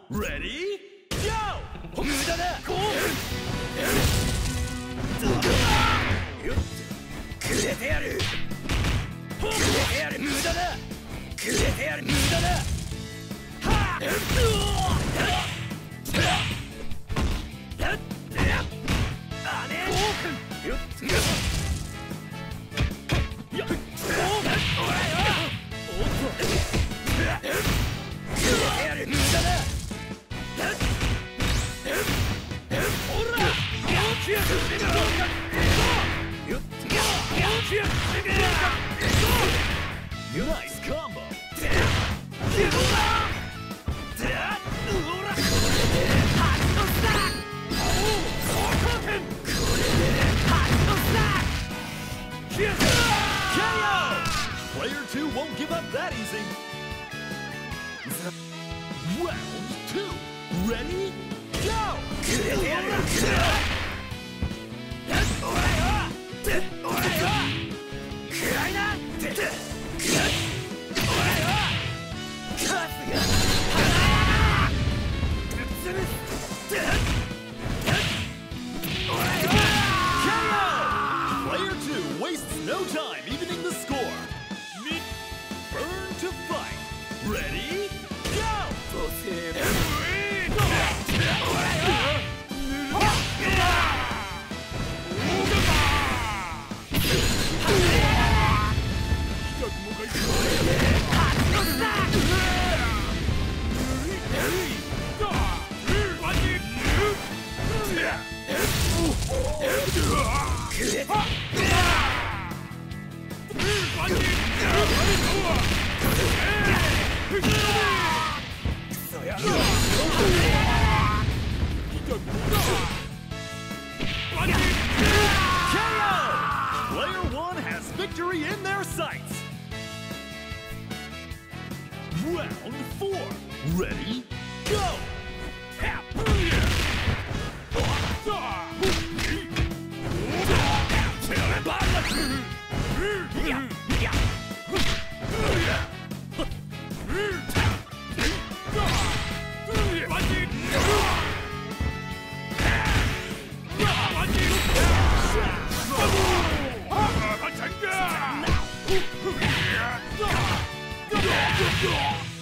Ready? Go! 無駄だ。こう。くれてやる。くれてやる。無駄だ。くれてやる。無駄だ。はあ。あれ。Nice combo. KO! Player 2 won't give up that easy. Round 2. Ready? Go! Player 2 wastes no time evening the score. Burn to fight. Ready? Go! Player 1 has victory in their sights. Round 4. Ready? Go! Go!